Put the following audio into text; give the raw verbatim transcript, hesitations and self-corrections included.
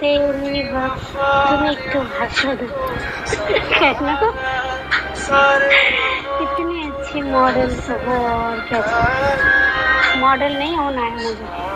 तेरी तुम एक तो भाषण कहना कितनी अच्छी मॉडल हो और क्या मॉडल नहीं होना है मुझे।